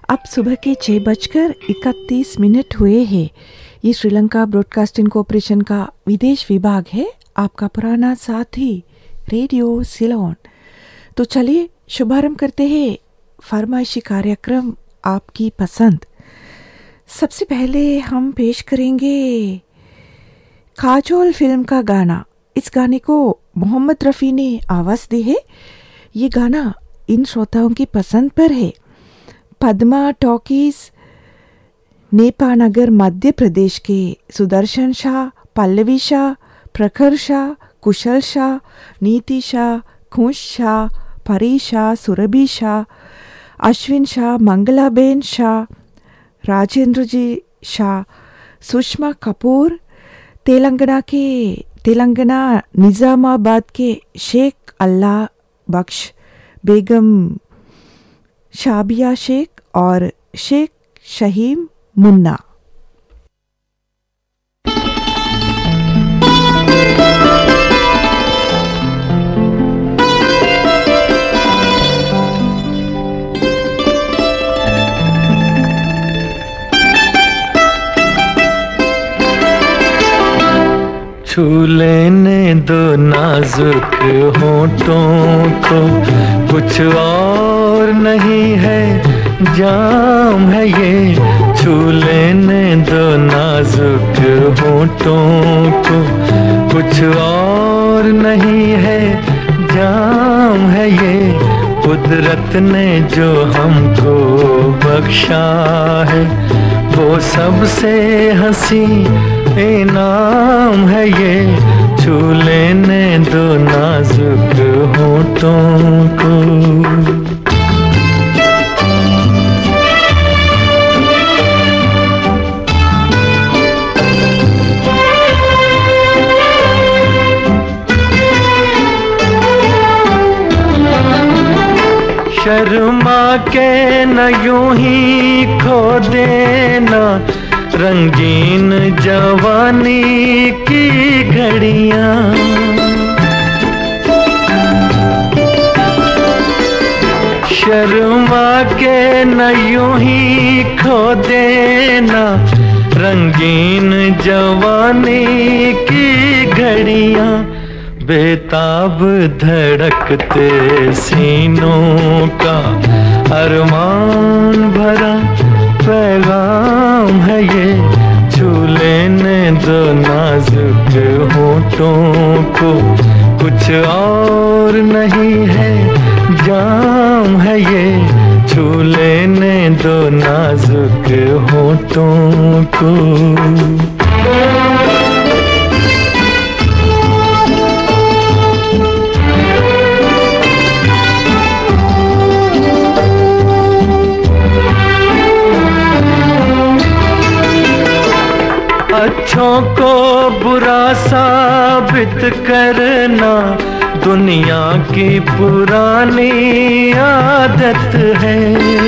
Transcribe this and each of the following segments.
अब सुबह के 6:31 हुए हैं। ये श्रीलंका ब्रॉडकास्टिंग कॉरपोरेशन का विदेश विभाग है, आपका पुराना साथी रेडियो सिलोन। तो चलिए शुभारंभ करते हैं फरमाइशी कार्यक्रम आपकी पसंद। सबसे पहले हम पेश करेंगे काजोल फिल्म का गाना। इस गाने को मोहम्मद रफ़ी ने आवाज़ दी है। ये गाना इन श्रोताओं की पसंद पर है। पद्मा टॉकीज, नेपानगर, मध्य प्रदेश के सुदर्शन शाह, पल्लवी शाह, प्रखर शाह, कुशल शाह, नीति शाह, खुश शाह, परी शाह, सुरभि शाह, अश्विन शाह, मंगलाबेन शाह, राजेंद्र जी शाह, सुषमा कपूर, तेलंगाना निज़ामाबाद के शेख अल्लाह बख्श, बेगम शाबिया शेख और शेख शहीम मुन्ना। छू लेने दो नाजुक होठों को, कुछ और नहीं है जाम है ये। छू लेने दो नाजुक होठों को, कुछ और नहीं है जाम है ये। कुदरत ने जो हमको बख्शा है, वो सबसे हंसी इनाम है ये। छू लेने दो नाजुक होठों को। शर्मा के न यूं ही खो देना रंगीन जवानी की घड़ियां। शर्मा के न यूं ही खो देना रंगीन जवानी की घड़ियां। बेताब धड़कते सीनों का अरमान भरा पैगाम है ये। छू लेने दो नाजुक होठों को, कुछ और नहीं है जाम है ये। छू लेने दो नाजुक होठों को। अच्छों को बुरा साबित करना दुनिया की पुरानी आदत है।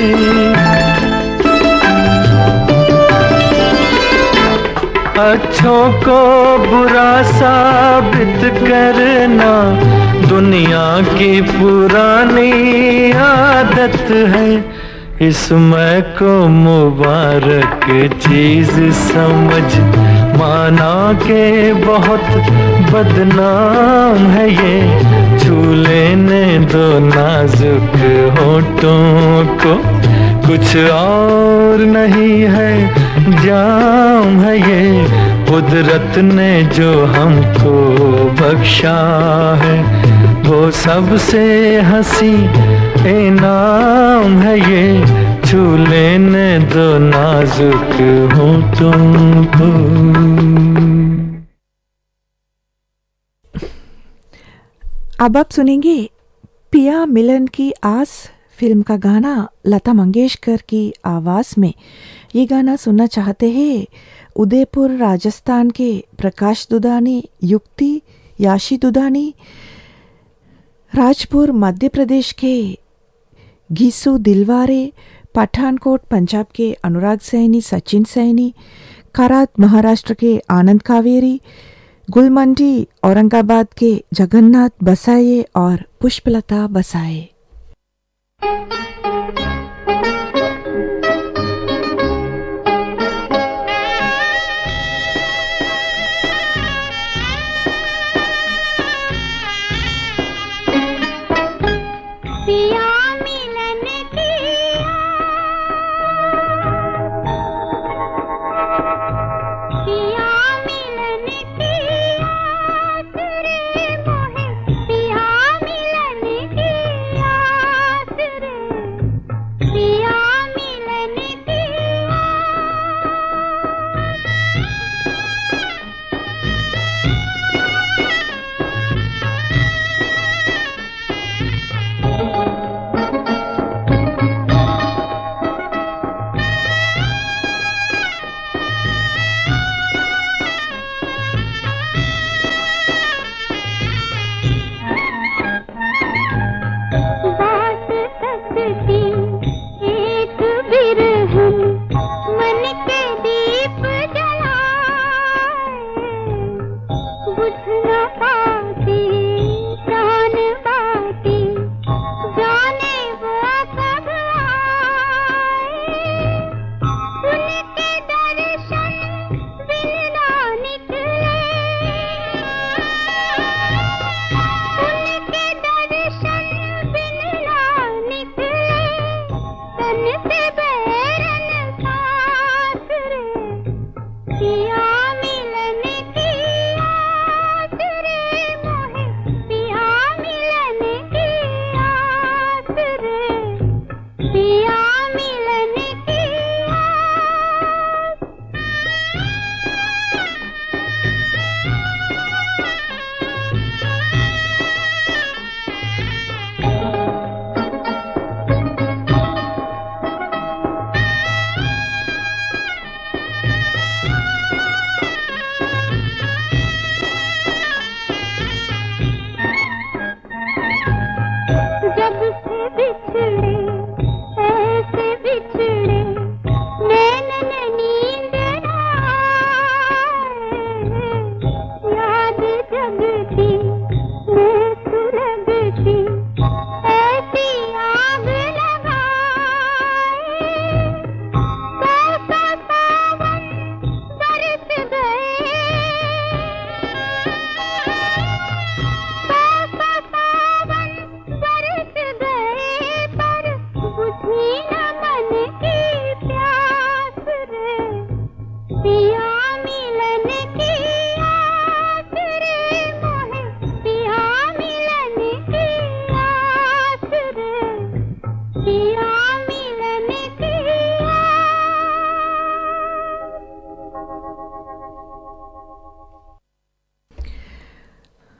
अच्छों को बुरा साबित करना दुनिया की पुरानी आदत है। इसमें को मुबारक चीज समझ माना के बहुत बदनाम है ये। छू लेने दो नाजुक होठों को, कुछ और नहीं है जाम है ये। कुदरत ने जो हमको बख्शा है, वो सबसे हंसी इनाम है ये। छू लेने दो नाजुक होठों को। अब आप सुनेंगे पिया मिलन की आस फिल्म का गाना लता मंगेशकर की आवाज़ में। ये गाना सुनना चाहते हैं उदयपुर राजस्थान के प्रकाश दुधानी, युक्ति याशी दुधानी, राजपुर मध्य प्रदेश के घीसू दिलवारे, पठानकोट पंजाब के अनुराग सैनी, सचिन सैनी, करात महाराष्ट्र के आनंद कावेरी, गुलमंडी औरंगाबाद के जगन्नाथ बसाए और पुष्पलता बसाए।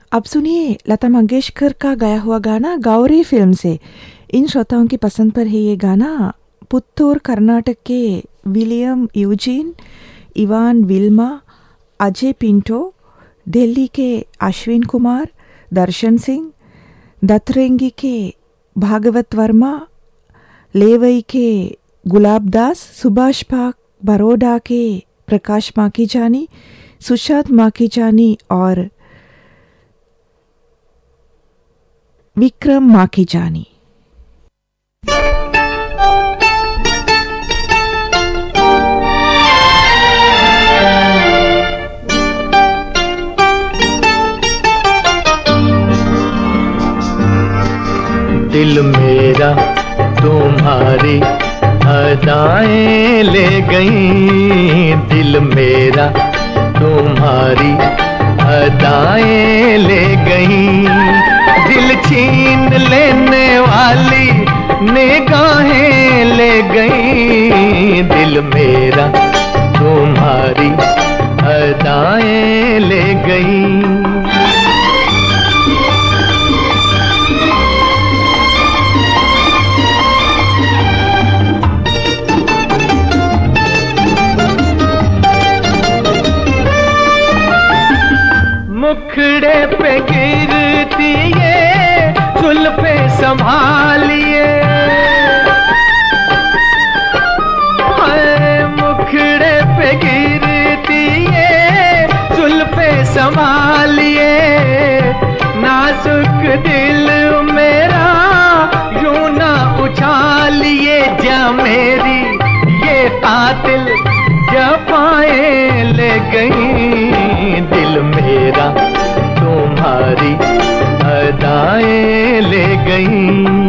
अब सुनिए लता मंगेशकर का गाया हुआ गाना गौरी फिल्म से। इन श्रोताओं की पसंद पर है ये गाना। पुत्तूर कर्नाटक के William Eugene, Ivan Wilma, Ajay Pinto, Delhi के अश्विन कुमार, दर्शन सिंह, दत्तरेंगी के भागवत वर्मा, लेवई के गुलाब दास, सुभाष पाक, बड़ौदा के प्रकाश माखीजानी, सुशांत माखीजानी और विक्रम माखीजानी। दिल मेरा तुम्हारी अदाएं ले गई, दिल मेरा तुम्हारी अदाएं ले गई, दिल छीन लेने वाली निगाहें ले गई, दिल मेरा तुम्हारी अदाएं ले गई। मुखड़े पे गिरती ये जुल्फे संभालिए, मुखड़े पे गिरती ये जुल्फे संभालिए, नाजुक दिल मेरा यूं ना उछालिए, जा मेरी ये कातिल जफाएं ले गई, दिल मेरा तुम्हारी अदाएं ले गई।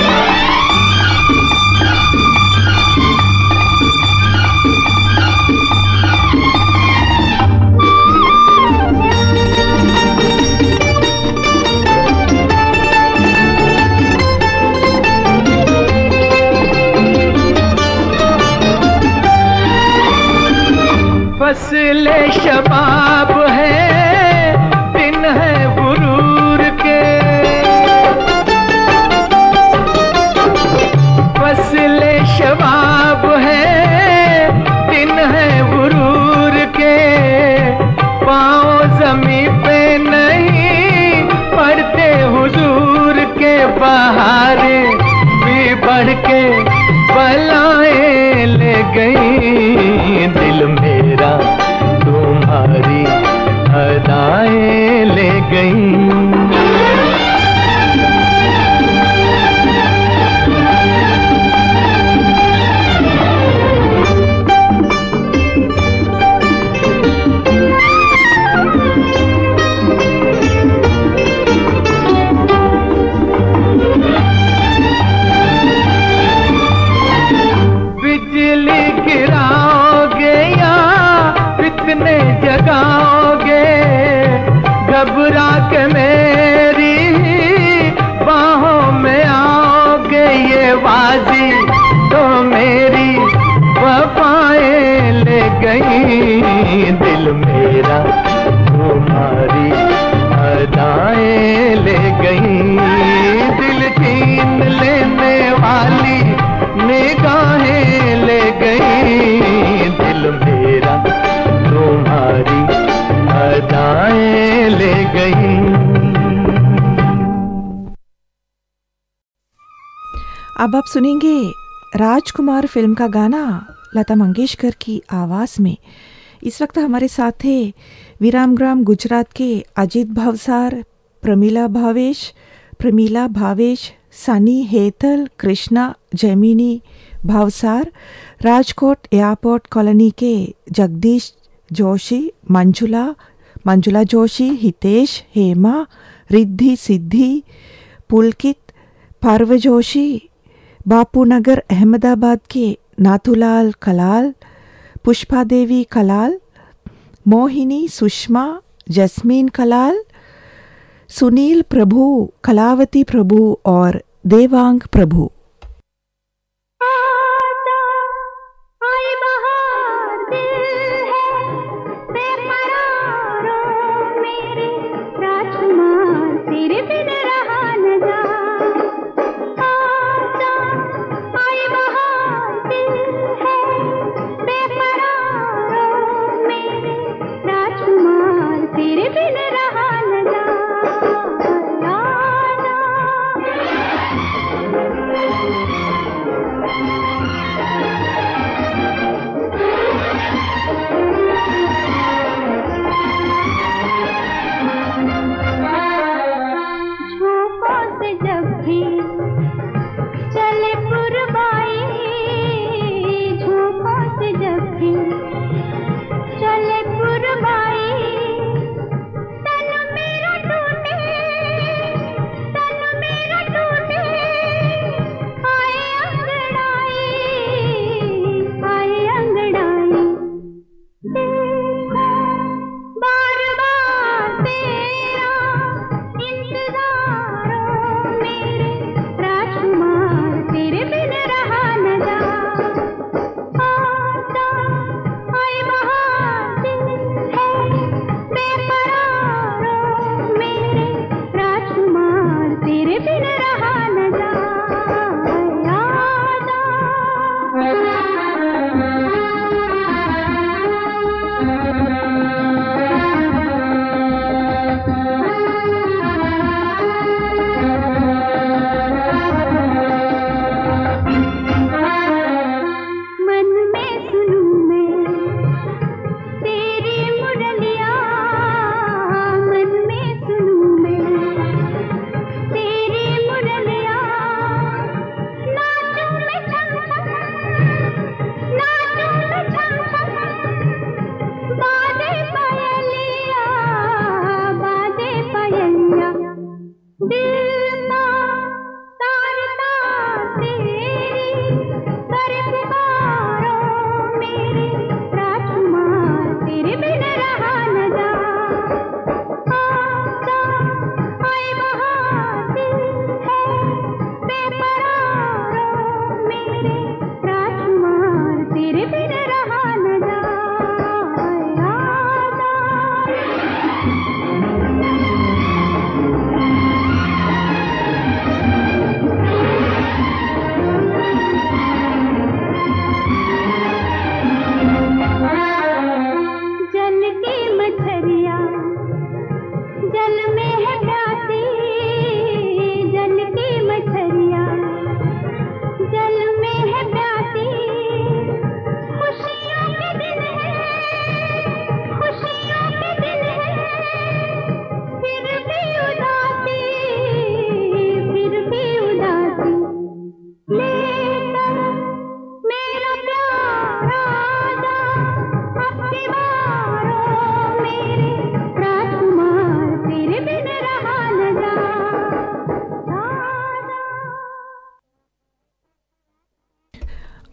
फसले शबाब है दिन है गुरूर के, फसले शबाब है दिन है गुरूर के, पाँव ज़मीं पे नहीं पड़ते हुजूर के, बहारे भी बढ़ के बलाएं ले गई, दिल मेरा तुम्हारी अदाएं ले गई। बिजली गिराओगे या फितने जगाओगे, घबरा के मेरी बाहों में आओगे, ये बाजी तो मेरी वफाएं ले गई, दिल मेरा तुम्हारी अदाएं ले गई, दिल छीन लेने वाली निगाहें ले गई, दिल मेरा तुम्हारी अदाएं ले गई। अब आप सुनेंगे राजकुमार फिल्म का गाना लता मंगेशकर की आवाज़ में। इस वक्त हमारे साथ है विरामग्राम गुजरात के अजीत भावसार, प्रमीला भावेश, सनी हेतल, कृष्णा जैमिनी भावसार, राजकोट एयरपोर्ट कॉलोनी के जगदीश जोशी, मंजुला जोशी, हितेश, हेमा, रिद्धि सिद्धि, पुलकित, पार्व जोशी, बापूनगर अहमदाबाद के नाथुलाल कलाल, पुष्पा देवी कलाल, मोहिनी सुषमा, जस्मीन कलाल, सुनील प्रभु, कलावती प्रभु और देवांग प्रभु। राजकुमार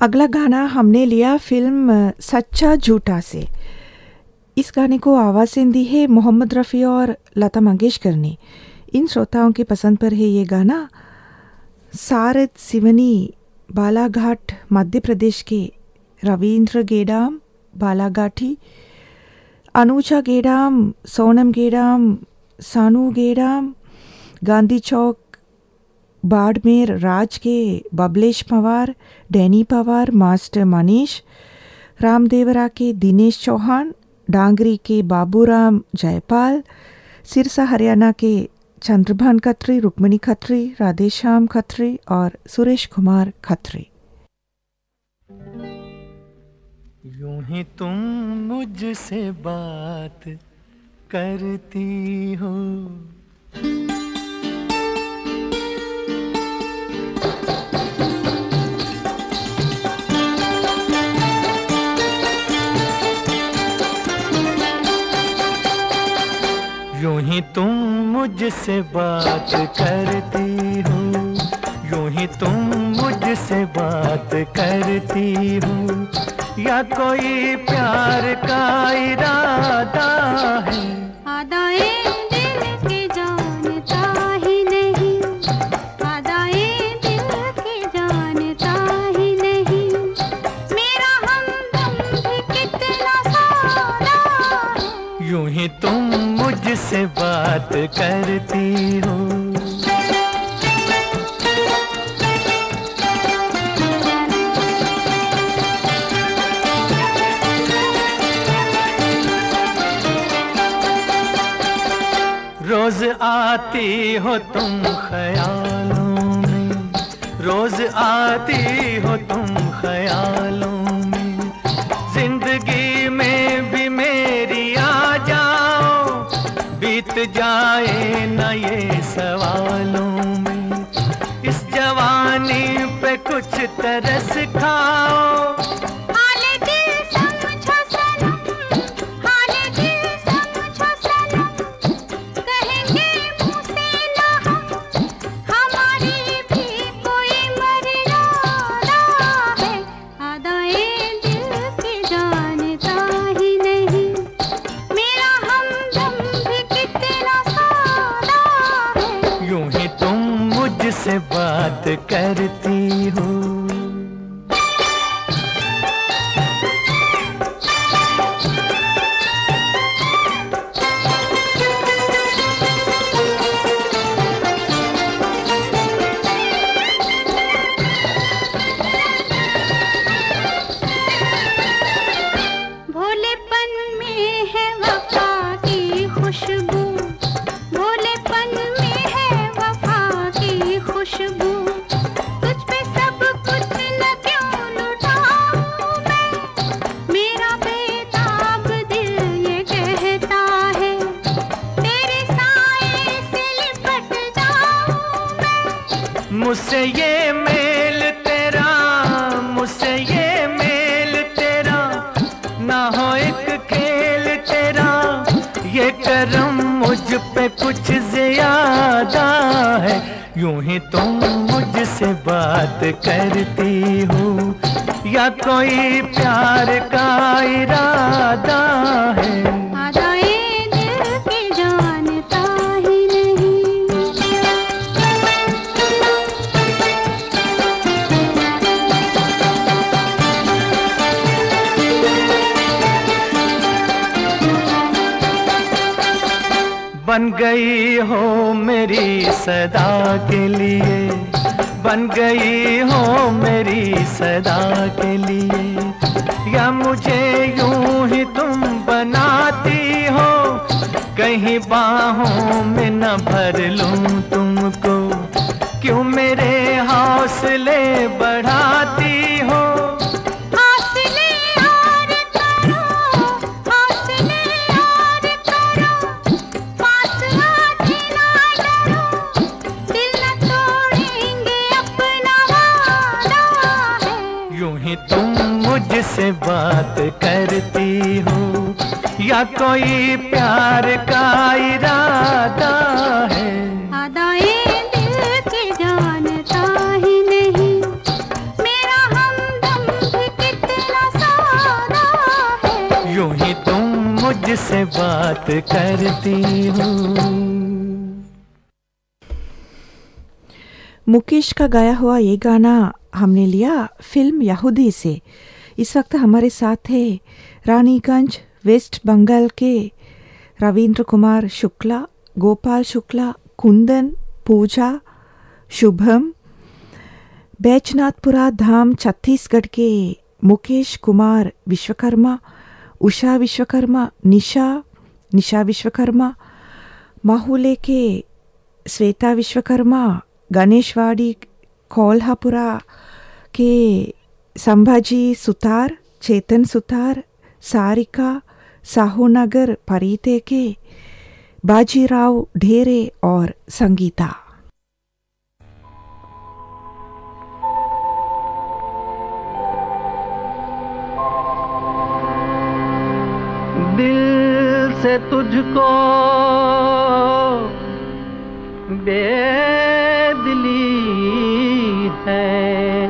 अगला गाना हमने लिया फिल्म सच्चा झूठा से। इस गाने को आवाज़ें दी है मोहम्मद रफ़ी और लता मंगेशकर ने। इन श्रोताओं की पसंद पर है ये गाना। सारद सिवनी बालाघाट मध्य प्रदेश के रविंद्र गेडाम बालाघाटी, अनुजा गेडाम, सोनम गेडाम, सानू गेडाम, गांधी चौक बाड़मेर राज के बबलेश पवार, डैनी पवार, मास्टर मनीष, रामदेवरा के दिनेश चौहान, डांगरी के बाबूराम जयपाल, सिरसा हरियाणा के चंद्रभान खत्री, रुक्मिणी खत्री, राधेश्याम खत्री और सुरेश कुमार खत्री। यूं ही तुम मुझसे बात करती हो, यूं ही तुम मुझसे बात करती हो, यूं ही तुम मुझसे बात करती हो, या कोई प्यार का इरादा है? आदाए दिल के जानता ही नहीं, आदाए दिल के जानता ही नहीं, मेरा हमदम भी कितना सादा है। यूं ही तुम मुझसे बात करती हो। रोज आती हो तुम ख्यालों में, रोज आती हो तुम ख्यालों में, जिंदगी में भी मेरी आ जाओ, बीत जाए न ये सवालों में, इस जवानी पे कुछ तरस खाओ। से बात करती हो। भोलेपन में है वफा की खुशबू, भोलेपन में है वफा की खुशबू, तुझ पे सब कुछ न क्यों लुटाऊं मैं, मेरा बेताब दिल ये कहता है, तेरे साए से लिपट जाऊं मैं। मुझसे ये मेल तेरा, मुझसे ये मेल तेरा, ना हो एक खेल तेरा, ये करम मुझ पे कुछ ज्यादा है। यूं ही तुम मुझसे बात करती हो, या कोई प्यार का इरादा है? आदाए दिल के जानता ही नहीं। बन गई हो मेरी सदा के लिए, बन गई हो मेरी सदा के लिए, या मुझे यूं ही तुम बनाती हो, कहीं बाहों में न भर लूं तुमको, क्यों मेरे हौसले बढ़ाती हो? मुझसे बात करती हो, या कोई प्यार का इरादा है? आदाए दिल के जानता ही नहीं, मेरा हमदम तुझसे बात करती हूँ। मुकेश का गाया हुआ ये गाना हमने लिया फिल्म यहूदी से। इस वक्त हमारे साथ है रानीगंज वेस्ट बंगाल के रविंद्र कुमार शुक्ला, गोपाल शुक्ला, कुंदन, पूजा, शुभम, बैजनाथपुरा धाम छत्तीसगढ़ के मुकेश कुमार विश्वकर्मा, उषा विश्वकर्मा, निशा विश्वकर्मा, माहुले के श्वेता विश्वकर्मा, गणेशवाड़ी कोल्हापुरा के संभाजी सुतार, चेतन सुतार, सारिका, साहूनगर परीते के बाजीराव ढेरे और संगीता। दिल से तुझको बेदिली है,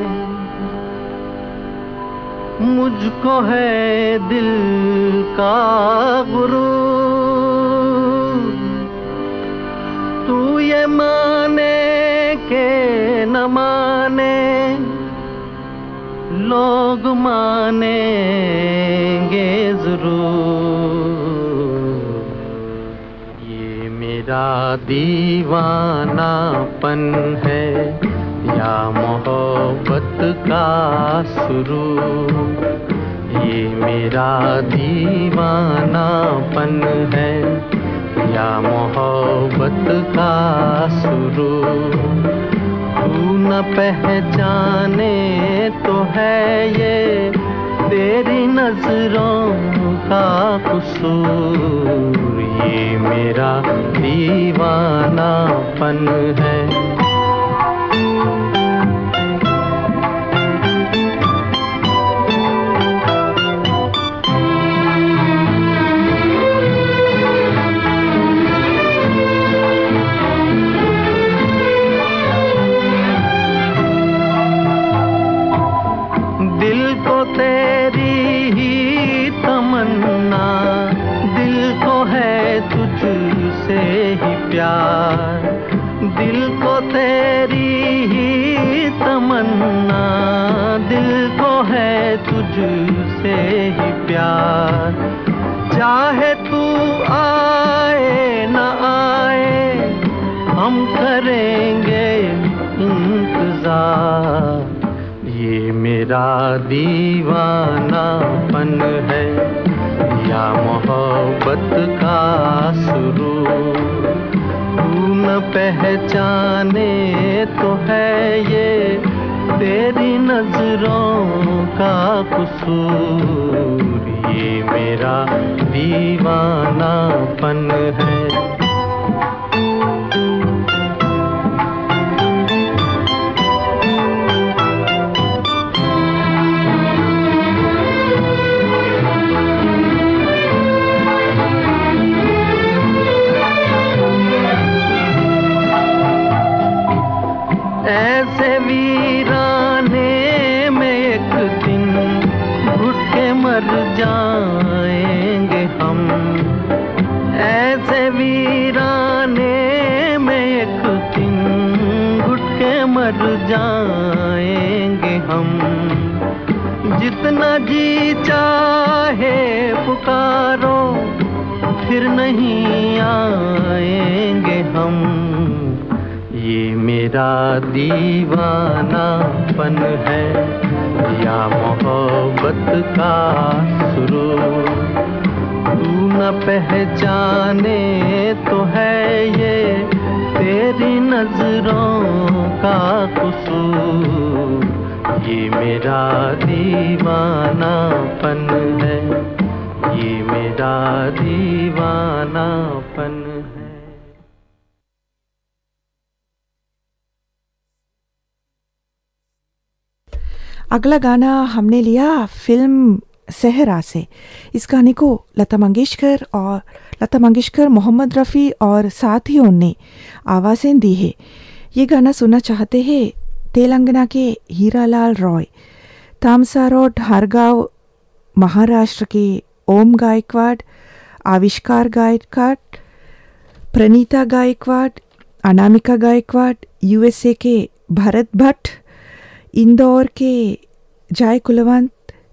मुझको है दिल का गुरूर। तू ये माने के न माने, लोग मानेंगे जरूर। ये मेरा दीवानापन है या मोहब्बत का सुरूर। ये मेरा दीवानापन है या मोहब्बत का सुरूर। तू न पहचाने तो है ये तेरी नजरों का कसूर। ये मेरा दीवानापन है। तेरी ही तमन्ना, दिल को है तुझसे ही प्यार। दिल को तेरी ही तमन्ना, दिल को है तुझसे ही प्यार। चाहे तू आए न आए, हम करेंगे इंतजार। ये मेरा दीवानापन है या मोहब्बत का सुरूर। तू न पहचाने तो है ये तेरी नजरों का कसूर। ये मेरा दीवानापन है। ऐसे वीराने में एक दिन घुट के मर जाएंगे हम। ऐसे वीराने में एक दिन घुट के मर जाएंगे हम। जितना जी चाहे पुकारो, फिर नहीं आएंगे हम। ये मेरा दीवानापन है या मोहब्बत का सुरूर। तू न पहचाने तो है ये तेरी नजरों का कसूर। ये मेरा दीवानापन है, ये मेरा दीवानापन है। अगला गाना हमने लिया फिल्म सहरा से। इस गाने को लता मंगेशकर, मोहम्मद रफ़ी और साथियों ने आवाज़ें दी है। ये गाना सुनना चाहते हैं तेलंगाना के हीरालाल रॉय, तामसा रोड, हरगांव, महाराष्ट्र के ओम गायकवाड़, आविष्कार गायकवाड, प्रणीता गायकवाड, अनामिका गायकवाड, यूएसए के भरत भट्ट, इंदौर के जय कुलवंत,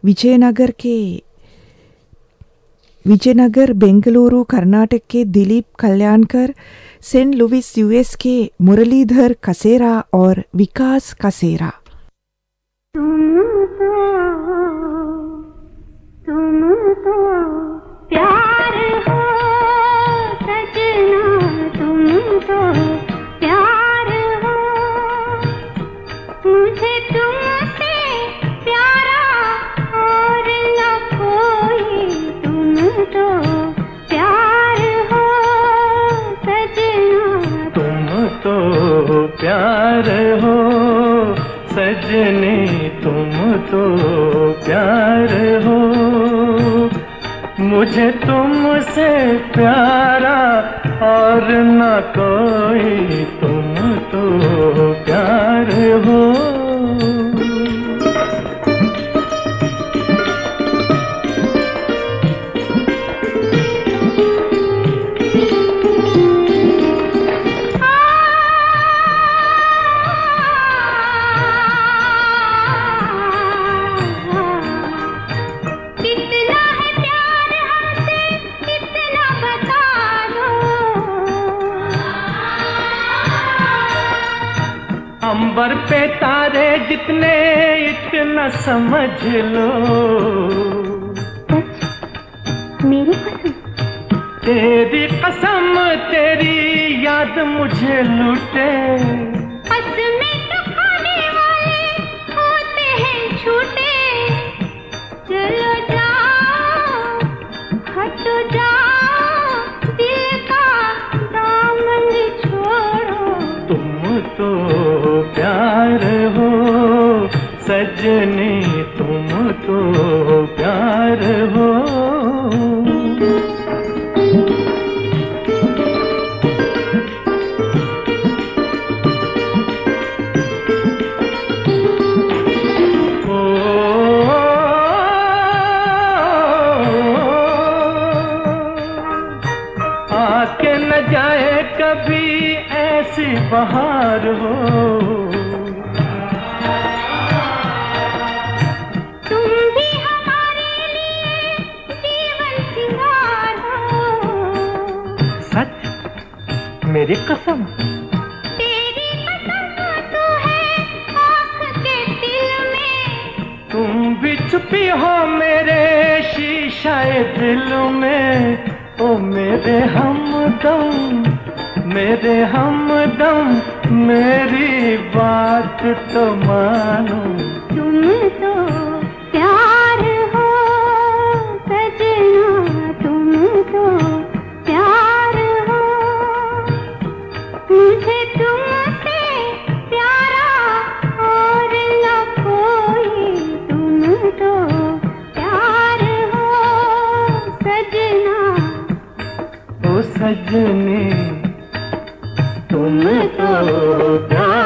विजयनगर बेंगलुरु कर्नाटक के Dilip Kalyankar, Saint Louis US के मुरलीधर कसेरा और विकास कसेरा। तुम तो प्यार हो सजना, तुम तो प्यार हो, मुझे तुमसे प्यारा और न कोई, तुम तो प्यार हो सजना, तुम तो प्यार हो सजनी, तुम तो प्यार हो, मुझे तुमसे प्यारा और न कोई, तुम तो प्यार हो। अंबर पे तारे जितने इतना समझ लो, मेरी कसम, तेरी कसम, तेरी याद मुझे लूटे, कसमें तो खाने वाले होते हैं झूठे, चलो जाओ हट जाओ दिल का दामन छोड़ो, तुम तो प्यार हो सजनी, तुम तो प्यार हो। आके न जाए कभी ऐसी बहार हो, तुम भी हमारे लिए जीवन सिंगार हो, सच मेरी कसम, तेरी कसम तो है आँख के दिल में, तुम भी छुपी हो मेरे शीशाए दिल में, ओ मेरे हमदम, मेरे हमदम, मेरी बात तो मानो, तुम तो प्यार हो सजना, तुम तो प्यार हो, मुझे तुमसे प्यारा और न कोई, तुम तो प्यार हो सजना, ओ सजनी तुम तो प्यार